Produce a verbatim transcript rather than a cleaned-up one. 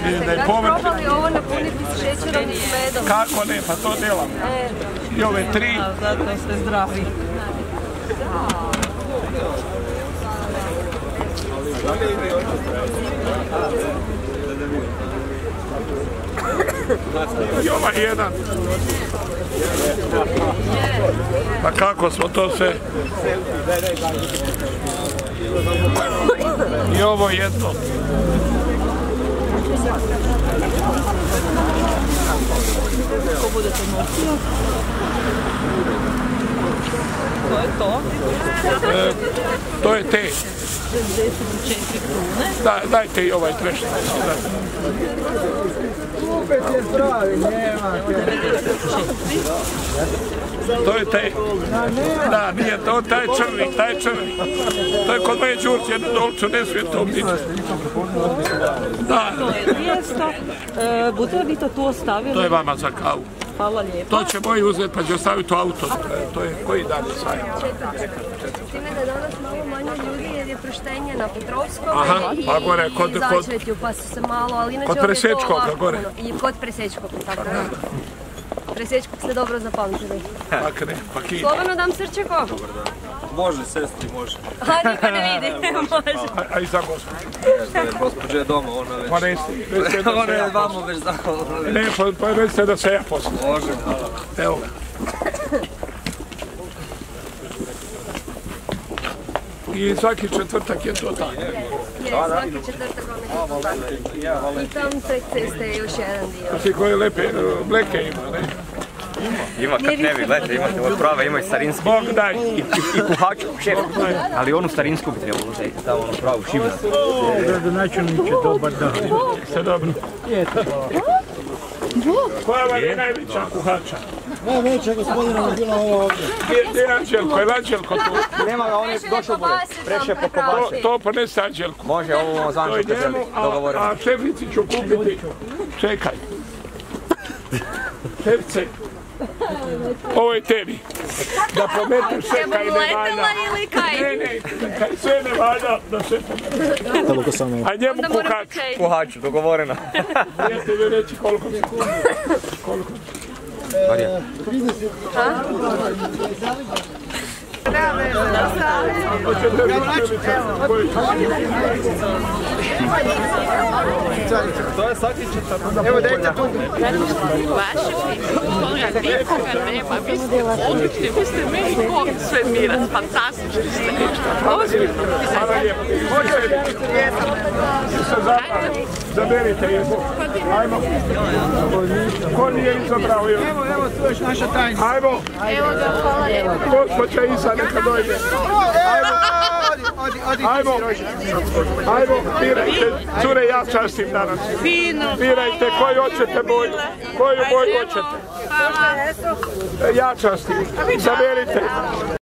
Da je povrti. Probali ovo napuniti s šećerom i s medom. Kako ne, pa to delam. I ove tri. Zato ste zdravi. I ovaj jedan. Pa kako smo to sve? I ovo jedno. Ko budete nosio? To je to? E, to je te. šezdeset četiri krune. Da, dajte i ovaj trešnik. Opet je zdravi, nema. To je te. Da, nije to, taj crni, taj crni. To je kod moje Đurci, jednu dolču, ne smije to biti. Da. To je dvjesto. Budete vi to tu ostavili? To je vama za kavu. Hvala lijepo. To će moji uzeti pa će ostaviti u auto. To je koji dan je sajam? Time da danas malo manje ljudi jer je proštenje na Petrovskom i Začetju pa su se malo, ali inače ovdje je to ovako puno. I kod Presečkog, tako da. Presečkog ste dobro zapamtili. Pak ne, pak i. Slobodno dam srčeko? Može, sestri, može. A niko ne vidi, može. A i za gospođu. Gospođa je doma, ona već... Pa nesti. Ona je vama već zahvala. Ne, pa recite da se ja poslije. Može. Evo ga. I svaki četvrtak je to tako. Je, svaki četvrtak vam je to tako. I tam prek ceste je još jedan dio. Svi koje lepe bleke ima, ne? Ima kak ne vi, gledajte, imate ove prave, ima i starinski. Bog daj. I kuhaču, šef. Ali onu starinsku bi trebalo uzeti, tamo onu pravu šibnu. Gradonačelniče, dobar dan. Ste dobro. Koja vam je najveća kuhača? Najveća gospodina je bila ova ovdje. Gdje je Anđelko? Je li Anđelko tu? Nema ga, on je došao bude. Preše po kobasi. To ponese Anđelko. Može, ovo za Anđelka želi, dogovorimo. A šefici ću kupiti. Čekaj. Šefce. Ovo je tebi. Da pometeš sve kaj ne valja. Ili kaj? Ne, ne, kaj sve ne valja da se pomete. A njemu kuhač. Kuhaču, dogovoreno. Jeste mi reći koliko sekundi? Koliko? Marija. To je svaki četvrtak. Evo dajte tu. Vaše koga nikoga nema, vi ste odlični, vi ste meni Bog sve miran, fantastični ste. Hvala lijepo. Zaberite jednu. Ajmo. Ko nije izabrao još? Evo, evo, tu je naša tajnica. Ajmo. Evo ga, hvala lijepo. Gospođa Isa, neka dojde. Ajmo. Ajmo, birajte. Cure, ja častim danas. Birajte koju hoćete boju. Koju boju hoćete. Ja častim. Zaberite.